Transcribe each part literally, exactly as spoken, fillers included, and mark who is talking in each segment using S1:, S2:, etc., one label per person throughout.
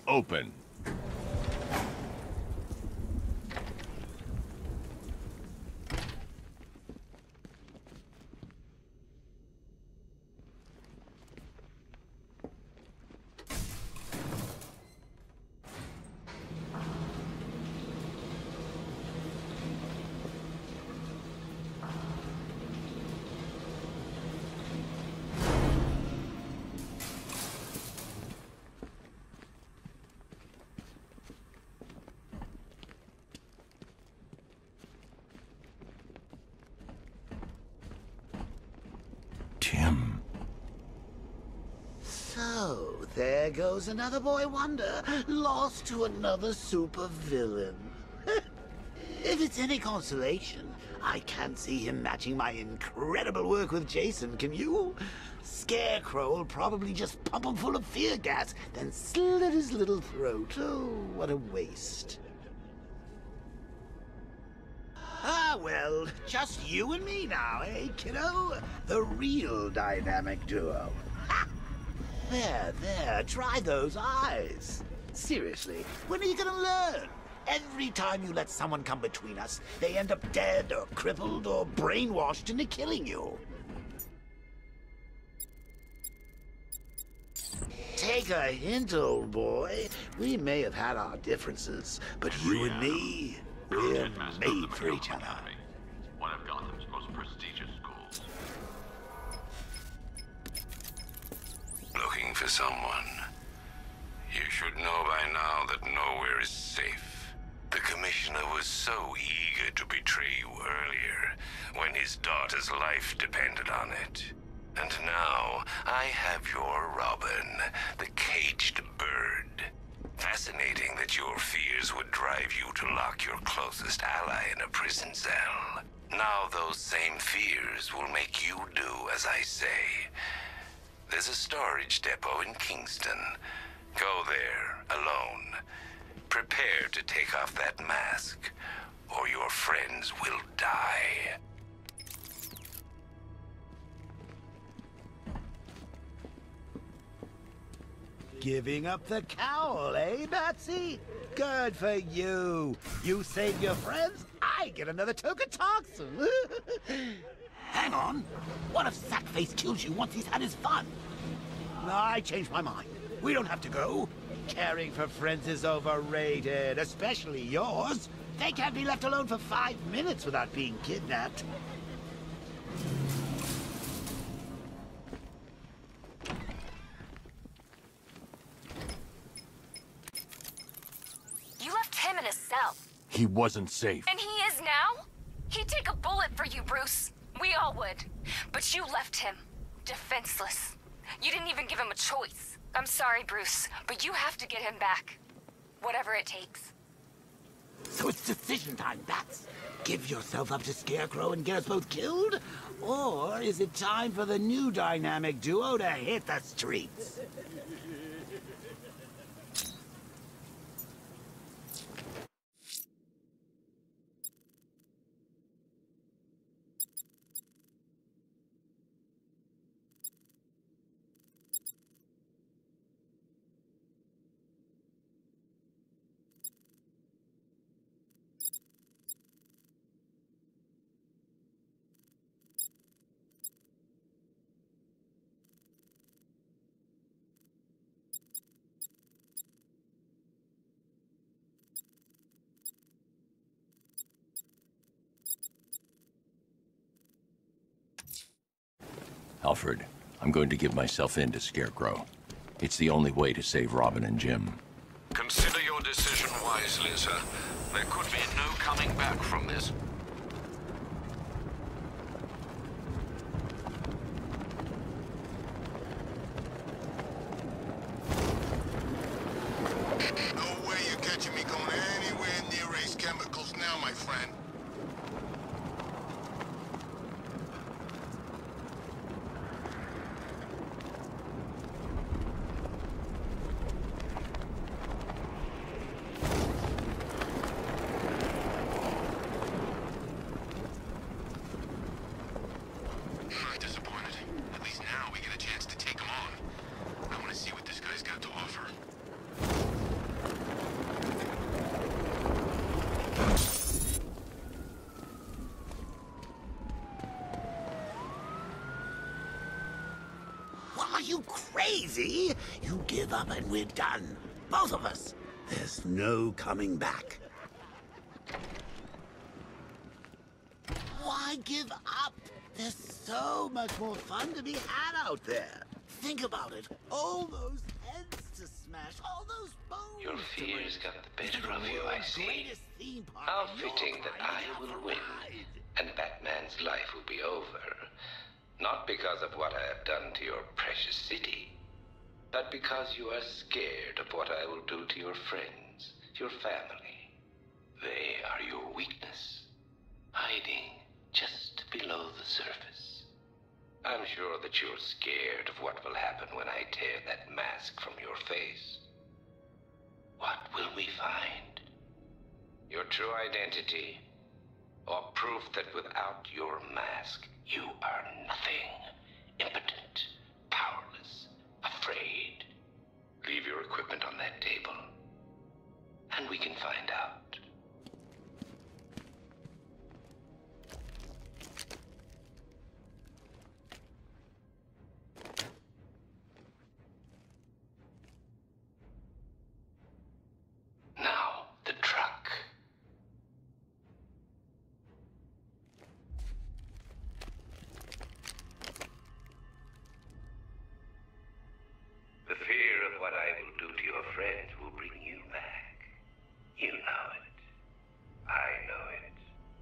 S1: open.
S2: Tim.
S3: So, there goes another boy wonder, lost to another supervillain. If it's any consolation, I can't see him matching my incredible work with Jason, can you? Scarecrow will probably just pump him full of fear gas, then slit his little throat. Oh, what a waste. Ah, well, just you and me now, eh, kiddo? The real dynamic duo. Ha! There, there, try those eyes. Seriously, when are you gonna learn? Every time you let someone come between us, they end up dead or crippled or brainwashed into killing you. Take a hint, old boy. We may have had our differences, but you and me, we're made for each other.
S4: One of Gotham's most prestigious schools.
S2: Looking for someone. You should know by now that nowhere is safe. The Commissioner was so eager to betray you earlier, when his daughter's life depended on it. And now, I have your Robin, the caged bird. Fascinating that your fears would drive you to lock your closest ally in a prison cell. Now those same fears will make you do as I say. There's a storage depot in Kingston. Go there, alone. Prepare to take off that mask, or your friends will die.
S3: Giving up the cowl, eh, Batsy? Good for you. You save your friends, I get another token toxin. Hang on. What if Sackface kills you once he's had his fun? I changed my mind. We don't have to go. Caring for friends is overrated, especially yours. They can't be left alone for five minutes without being kidnapped.
S5: You left him in a cell.
S1: He wasn't safe.
S5: And he is now? He'd take a bullet for you, Bruce. We all would. But you left him defenseless. You didn't even give him a choice. I'm sorry, Bruce, but you have to get him back. Whatever it takes.
S3: So it's decision time, Bats. Give yourself up to Scarecrow and get us both killed? Or is it time for the new dynamic duo to hit the streets?
S2: Alfred, I'm going to give myself in to Scarecrow. It's the only way to save Robin and Jim.
S6: Consider your decision wisely, sir. There could be no coming back from this.
S7: No way you're catching me going anywhere near Ace Chemicals now, my friend.
S3: Are you crazy? You give up and we're done. Both of us. There's no coming back. Why give up? There's so much more fun to be had out there. Think about it. All those heads to smash, all those bones.
S1: Your fears got the better of you, I see. How fitting that I will win, and Batman's life will be over. Not because of what I have done to your precious city, but because you are scared of what I will do to your friends, your family. They are your weakness, hiding just below the surface. I'm sure that you're scared of what will happen when I tear that mask from your face. What will we find? Your true identity, or proof that without your mask, you are nothing, impotent, powerless, afraid. Leave your equipment on that table, and we can find out. Now, the truck. The fear of what I will do to your friends will bring you back. You know it. I know it.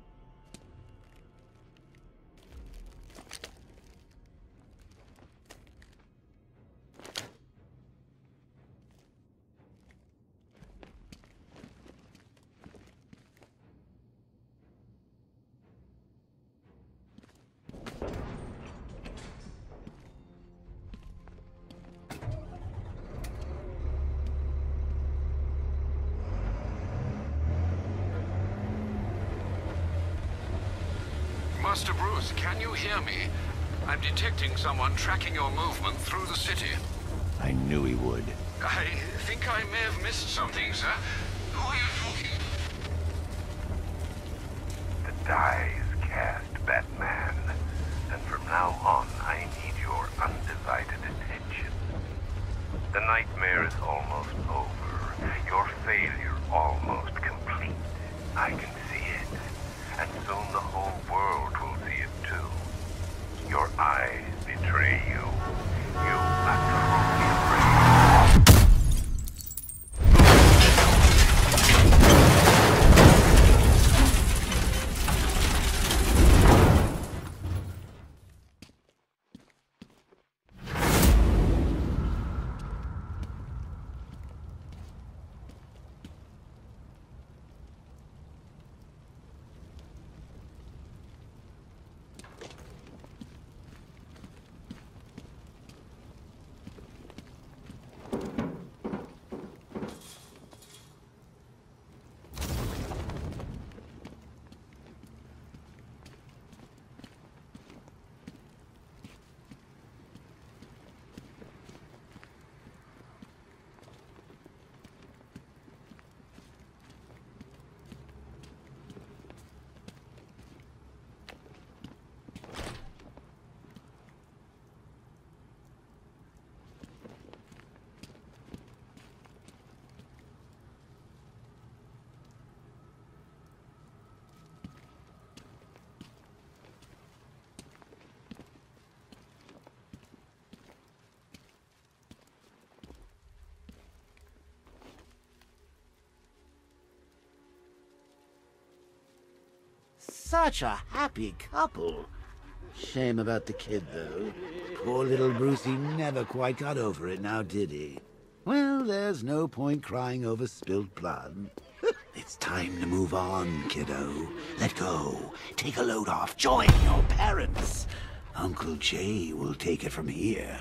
S6: Master Bruce, can you hear me? I'm detecting someone tracking your movement through the city.
S3: I knew he would.
S6: I think I may have missed something, sir. Who are you talking?
S8: The die is cast, Batman. And from now on, I need your undivided attention. The nightmare is almost over. Your failure almost complete. I can see it. And soon the whole world will see it too. Your eyes betray you. You are truly afraid.
S3: Such a happy couple. Shame about the kid, though. Poor little Brucey never quite got over it now, did he? Well, there's no point crying over spilt blood. It's time to move on, kiddo. Let go. Take a load off. Join your parents. Uncle Jay will take it from here.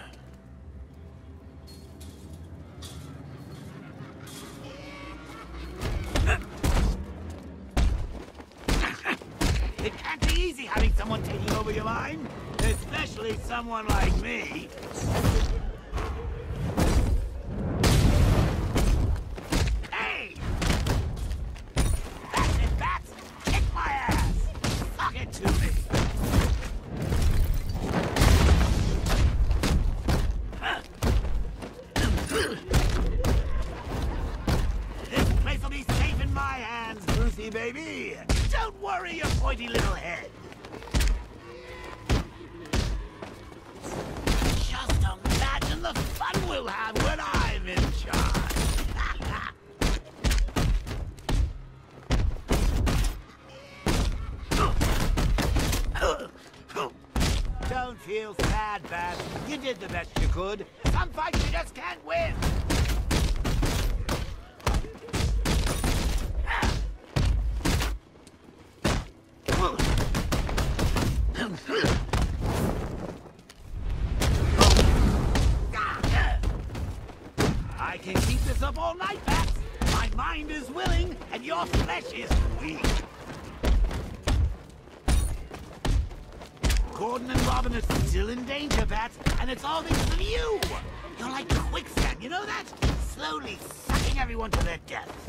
S3: It can't be easy having someone taking over your mind, especially someone like me. Hey! That's it, Bats! Kick my ass! Suck it to me! sad, Bats. You did the best you could. Some fights you just can't win. I can keep this up all night, Bats. My mind is willing, and your flesh is weak. Gordon and Robin are still in danger, Bats, and it's all because of you! You're like quicksand, you know that? Slowly sucking everyone to their deaths.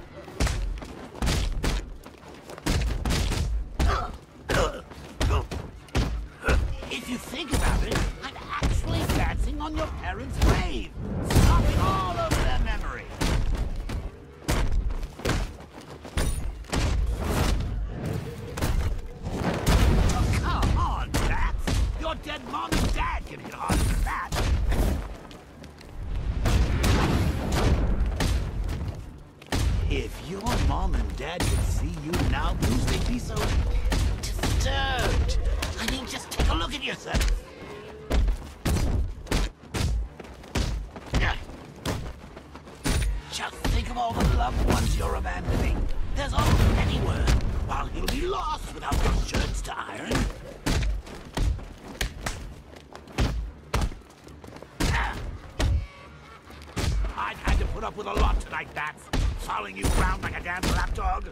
S3: If you think about it, I'm actually dancing on your parents' grave, stomping all over their memory. Oh, come on, Bats! Your dead mom and dad can hit harder than that. If your mom and dad could see you now, Bruce, they'd be so disturbed. I mean, just take a look at yourself. Just think of all the loved ones you're abandoning. There's old Pennyworth, while he'll be lost without your shirts to iron. I've had to put up with a lot tonight, Bats. Following you around like a damn lapdog.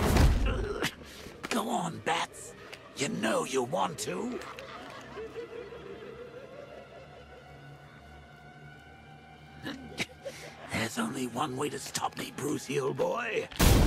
S3: Go on, Bats. You know you want to. There's only one way to stop me, Brucey, old boy.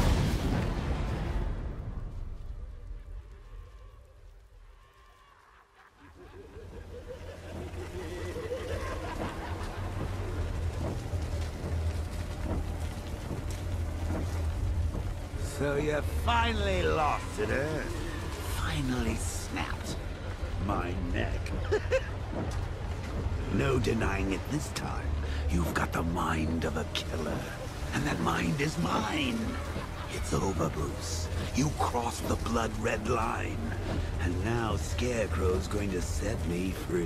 S3: So you finally lost it, eh? Finally snapped my neck. No denying it this time. You've got the mind of a killer, and that mind is mine. It's over, Bruce. You crossed the blood-red line, and now Scarecrow's going to set me free.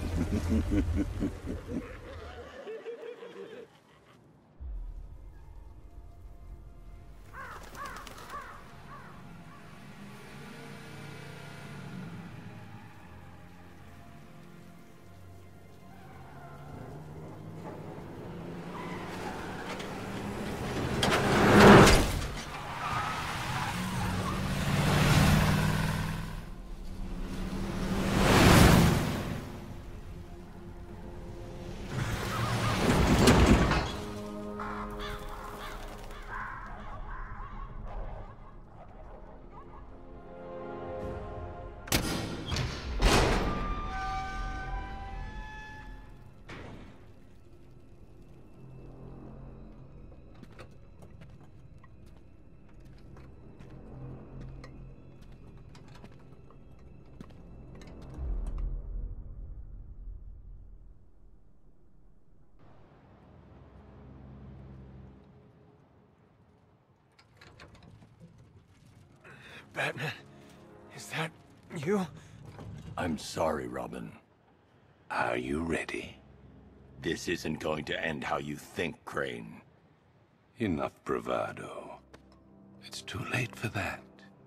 S9: Batman, is that you?
S10: I'm sorry, Robin.
S2: Are you ready?
S10: This isn't going to end how you think, Crane.
S2: Enough bravado. It's too late for that.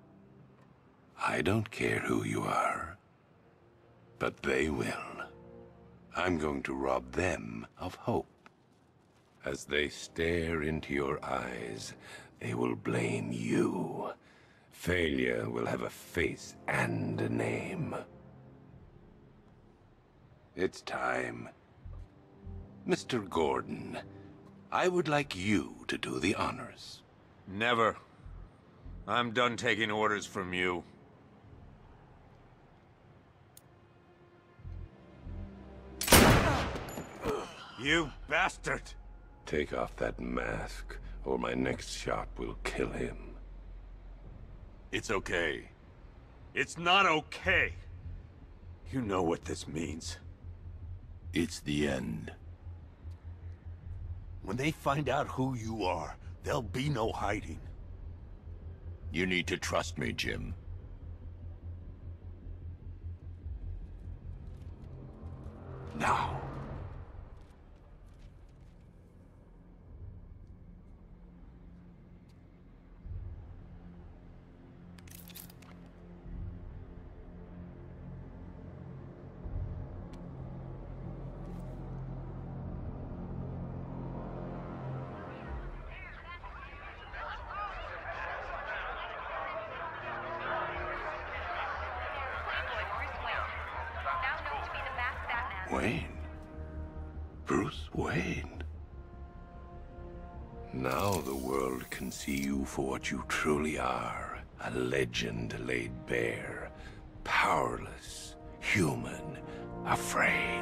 S2: I don't care who you are, but they will. I'm going to rob them of hope. As they stare into your eyes, they will blame you. Failure will have a face and a name. It's time. Mister Gordon, I would like you to do the honors.
S9: Never. I'm done taking orders from you. You bastard!
S2: Take off that mask, or my next shot will kill him.
S9: It's okay. It's not okay. You know what this means.
S10: It's the end.
S7: When they find out who you are, there'll be no hiding.
S10: You need to trust me, Jim. Now. Wayne. Bruce Wayne. Now the world can see you for what you truly are. A legend laid bare. Powerless. Human. Afraid.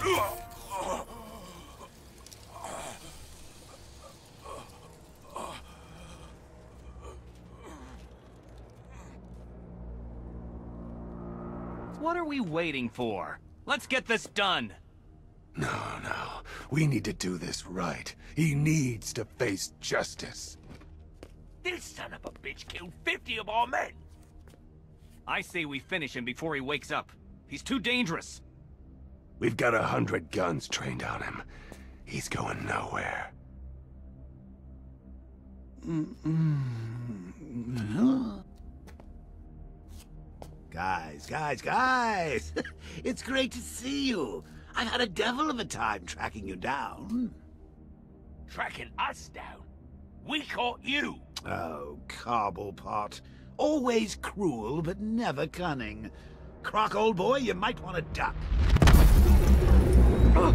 S11: What are we waiting for? Let's get this done!
S10: No, no. We need to do this right. He needs to face justice.
S11: This son of a bitch killed fifty of our men! I say we finish him before he wakes up. He's too dangerous.
S10: We've got a hundred guns trained on him. He's going nowhere.
S3: Guys, guys, guys! It's great to see you. I've had a devil of a time tracking you down.
S11: Tracking us down? We caught you!
S3: Oh, Cobblepot. Always cruel, but never cunning. Croc, old boy, you might want to duck. Oh.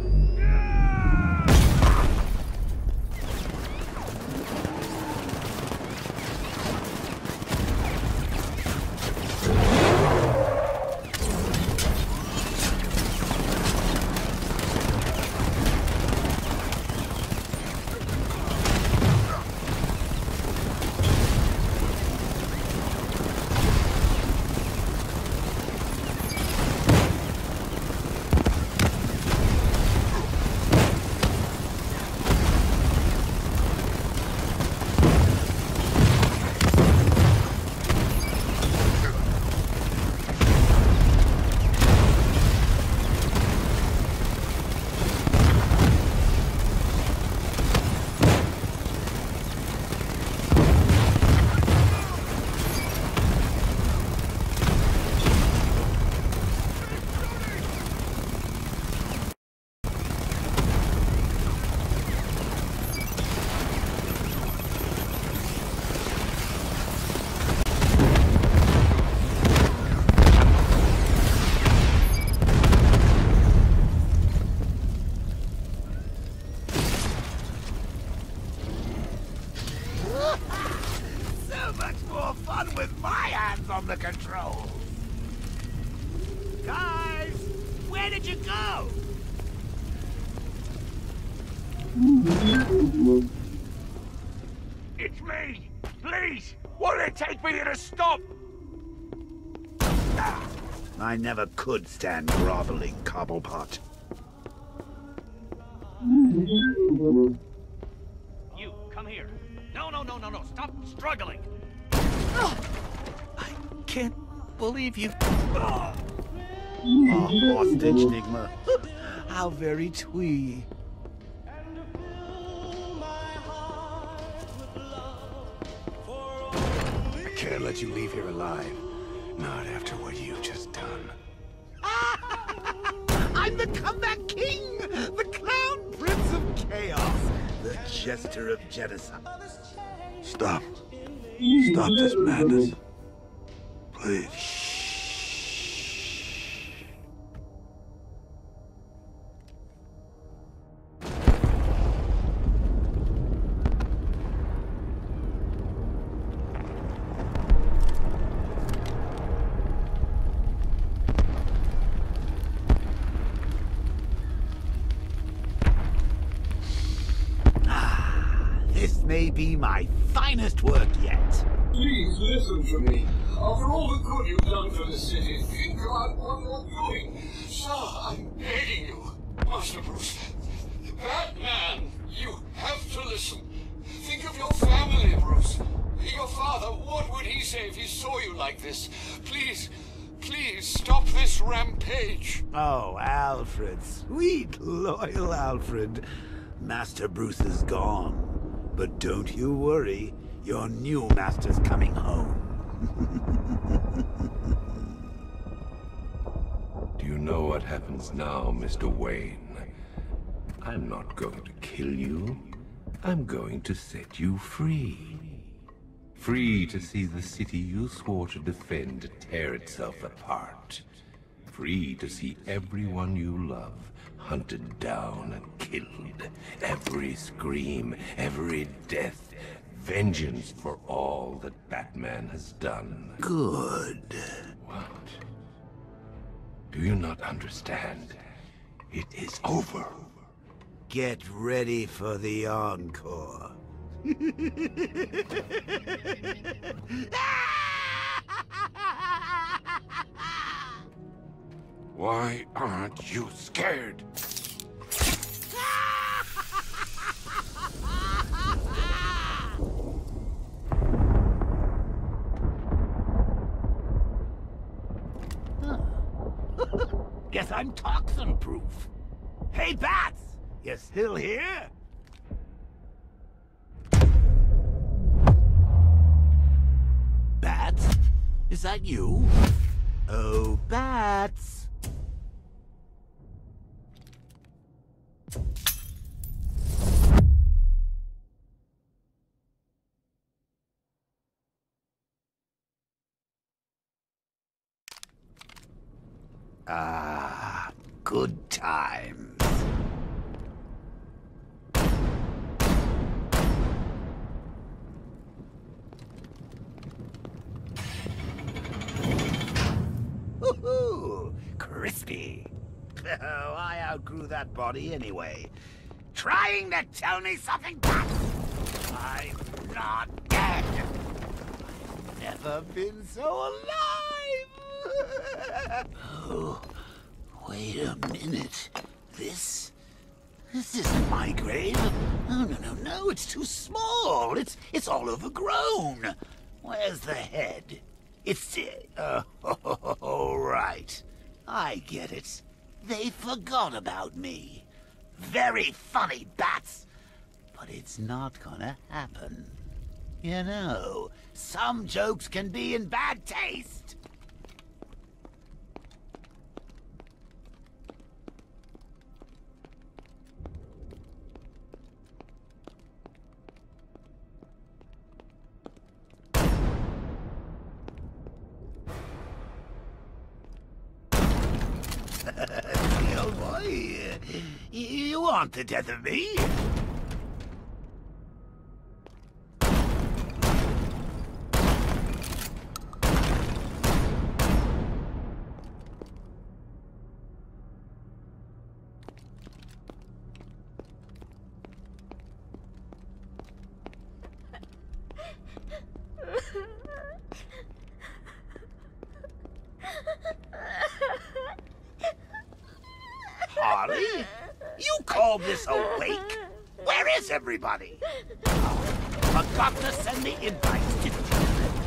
S3: The controls. Guys, where did you go?
S11: It's me! Please! What did it take for you to stop?
S3: I never could stand groveling, Cobblepot.
S11: You, come here. No, no, no, no, no. Stop struggling.
S3: Can't believe you. Oh, hostage, Nigma. How very twee.
S10: I can't let you leave here alive. Not after what you've just done.
S3: I'm the comeback king! The clown prince of chaos! The jester of genocide.
S10: Stop. Stop this madness. Please.
S3: Ah, this may be my finest work yet.
S12: Please listen to me. After all the good you've done for the city, think about what you're doing. Sir, I'm begging you. Master Bruce, Batman, you have to listen. Think of your family, Bruce. Your father, what would he say if he saw you like this? Please, please, stop this this rampage.
S3: Oh, Alfred. Sweet, loyal Alfred. Master Bruce is gone. But don't you worry. Your new master's coming home.
S10: Do you know what happens now, Mister Wayne? I'm not going to kill you. I'm going to set you free. Free to see the city you swore to defend tear itself apart. Free to see everyone you love hunted down and killed. Every scream, every death. Vengeance for all that Batman has done.
S3: Good.
S10: What? Do you not understand? It is over.
S3: Get ready for the encore.
S10: Why aren't you scared?
S3: Guess I'm toxin-proof. Hey, Bats! You still here? Bats? Is that you? Oh, Bats! Ah, good times. Woohoo! Crispy. Oh, I outgrew that body anyway. Trying to tell me something, Bats? I'm not dead. I've never been so alive. Oh, wait a minute. This... This isn't my grave. Oh, no, no, no, it's too small. It's it's all overgrown. Where's the head? It's... Uh, oh, oh, right. I get it. They forgot about me. Very funny, Bats. But it's not gonna happen. You know, some jokes can be in bad taste. Oh boy, you want the death of me? Harley? You called this awake? Where is everybody? Oh, forgot to send the invites, didn't you?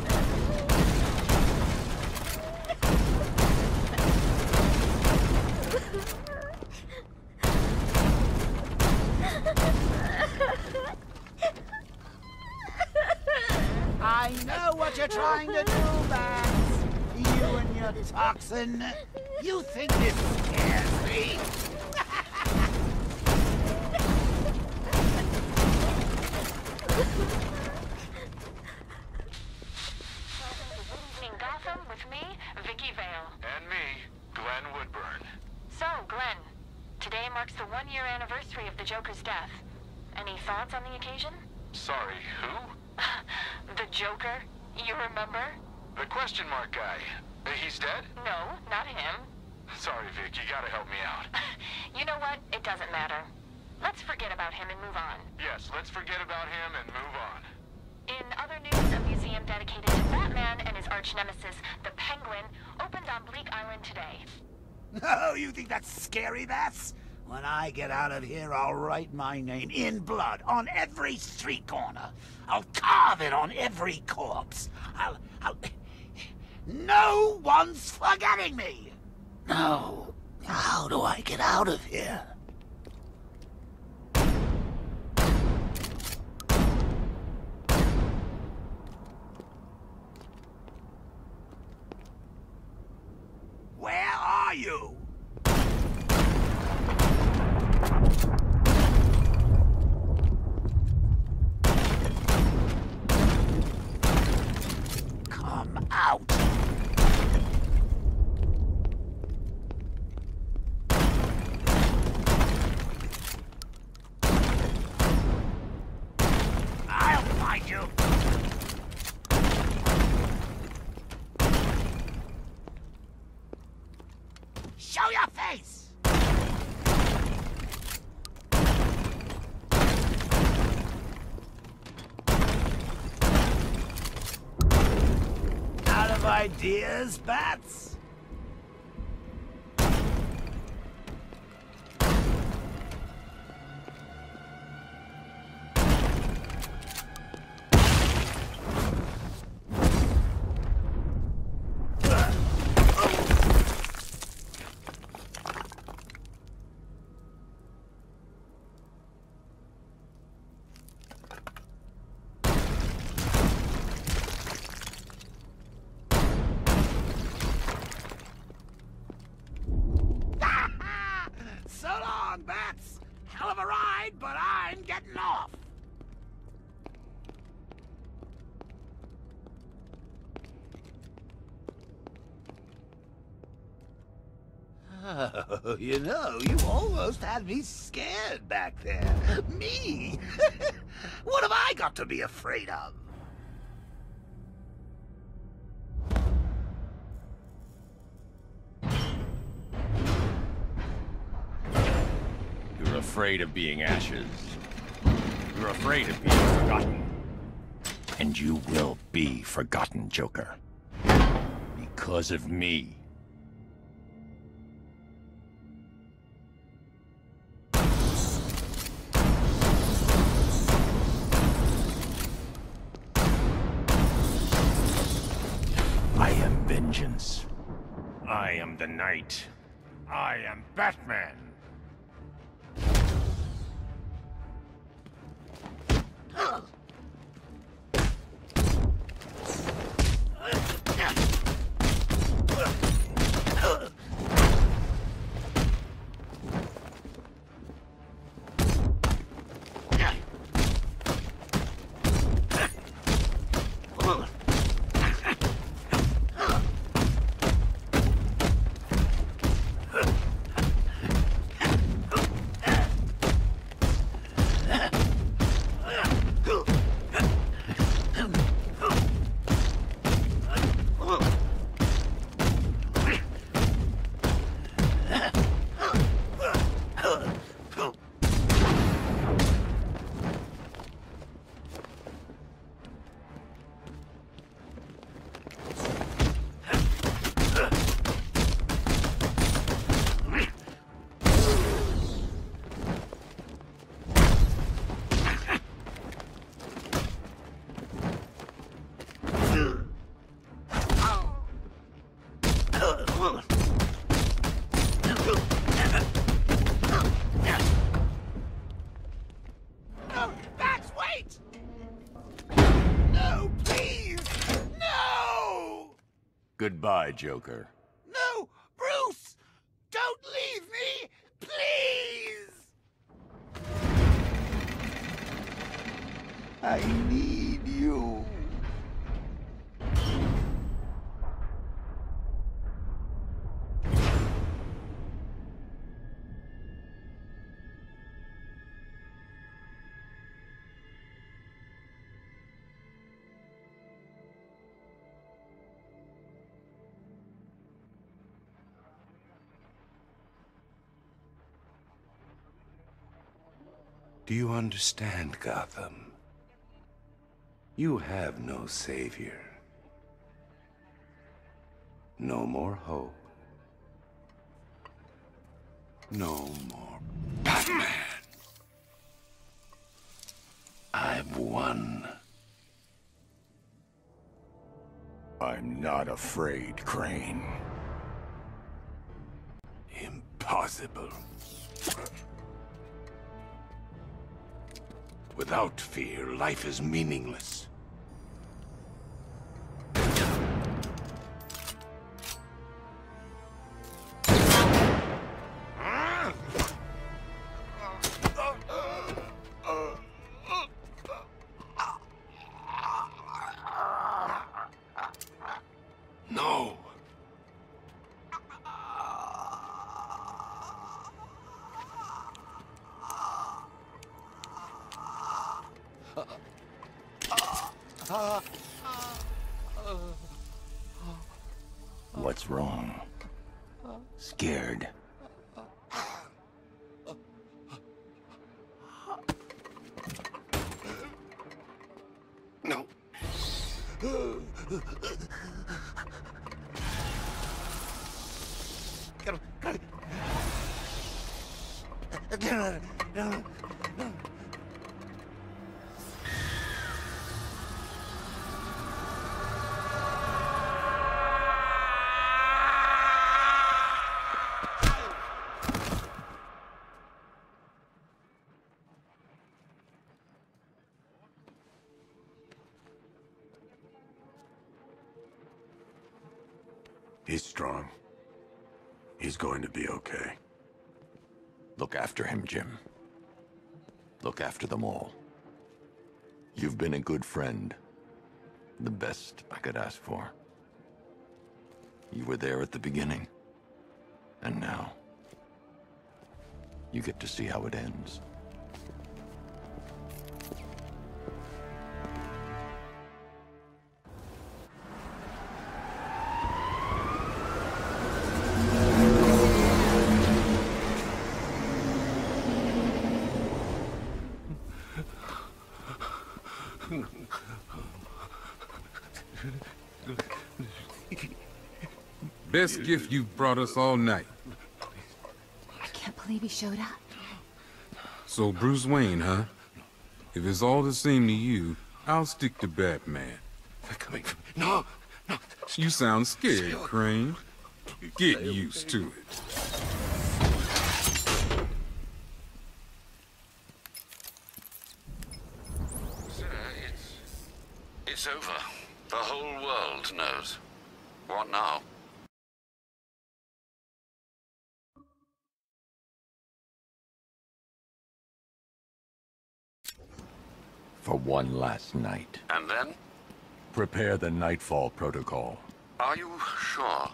S3: I know what you're trying to do, Bats. You and your toxin. You think this scares me?
S13: In Gotham with me, Vicky Vale.
S6: And me, Glenn Woodburn.
S13: So, Glenn, today marks the one-year anniversary of the Joker's death. Any thoughts on the occasion?
S6: Sorry, who?
S13: The Joker, you remember?
S6: The question mark guy. He's dead?
S13: No, not him.
S6: Sorry, Vic, you gotta help me out.
S13: You know what? It doesn't matter. Let's forget about him and move on.
S6: Yes, let's forget about him and move on.
S13: In other news, a museum dedicated to Batman and his arch-nemesis, the Penguin, opened on Bleak Island today.
S3: Oh, you think that's scary, Bats? When I get out of here, I'll write my name in blood on every street corner. I'll carve it on every corpse. I'll... I'll... No one's forgetting me! No. How do I get out of here? Where are you? Come out. I'll find you. Show your face! Out of ideas, Bats? So long, Bats! Hell of a ride, but I'm getting off! Oh, you know, you almost had me scared back there. Me? What have I got to be afraid of?
S14: You're afraid of being ashes. You're afraid of being forgotten. And you will be forgotten, Joker. Because of me. I am vengeance. I am the Knight. I am Batman. Goodbye, Joker.
S3: No! Bruce! Don't leave me! Please! I need you.
S10: Do you understand, Gotham? You have no savior. No more hope. No more Batman. I've won.
S14: I'm not afraid, Crane.
S10: impossible. Without fear, life is meaningless. No.
S14: What's wrong? Scared?
S10: No. Get him. Get him. Get him. Get him. He's strong. He's going to be okay.
S14: Look after him, Jim. Look after them all. You've been a good friend. The best I could ask for. You were there at the beginning. And now, you get to see how it ends.
S15: Best gift you've brought us all night.
S16: I can't believe he showed up.
S15: So Bruce Wayne, huh? If it's all the same to you, I'll stick to Batman.
S10: They're coming for me. No! No!
S15: You sound scared, Crane. Get used to it.
S6: Sir, it's... it's over. The whole world knows. What now?
S14: For one last night.
S6: And then?
S14: Prepare the Nightfall Protocol.
S6: Are you sure?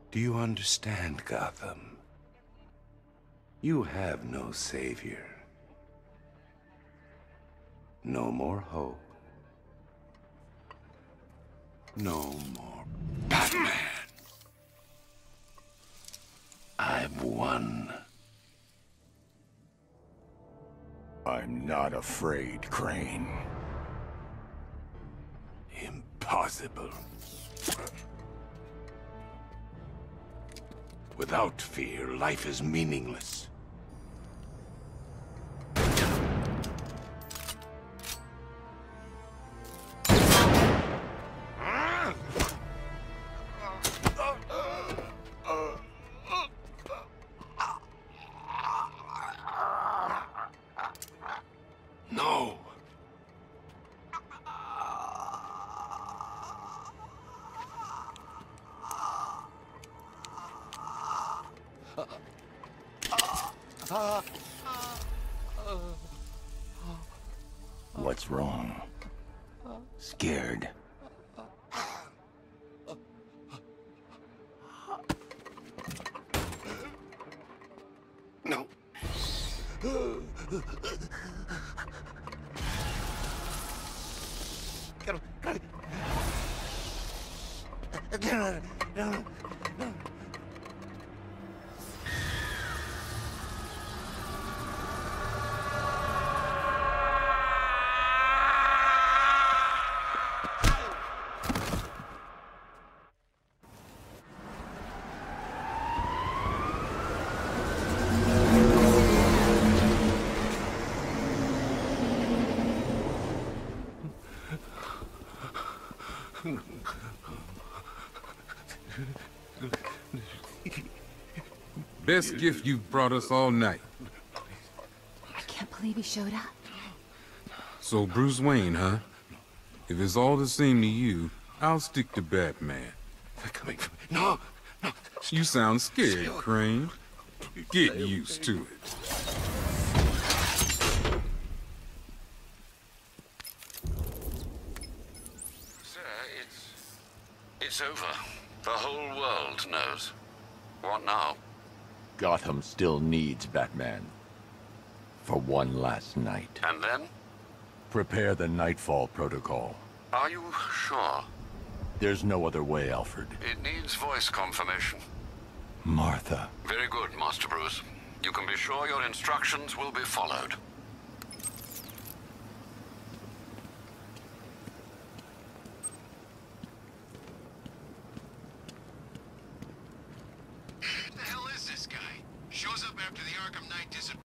S10: Do you understand, Gotham? You have no savior. No more hope. No more Batman. I've won.
S14: I'm not afraid, Crane.
S10: Impossible. Without fear, life is meaningless. No.
S14: What's wrong? Scared?
S10: No. Get him. Get him. No, no, no.
S15: Best gift you've brought us all night.
S16: I can't believe he showed up.
S15: So Bruce Wayne, huh? If it's all the same to you, I'll stick to Batman.
S10: They're coming from me. No, no.
S15: You sound scared, Crane. Get used to it.
S6: Sir, it's... it's over. The whole world knows. What now?
S14: Gotham still needs Batman. For one last night.
S6: And then?
S14: Prepare the Nightfall Protocol.
S6: Are you sure?
S14: There's no other way, Alfred.
S6: It needs voice confirmation.
S14: Martha.
S6: Very good, Master Bruce. You can be sure your instructions will be followed.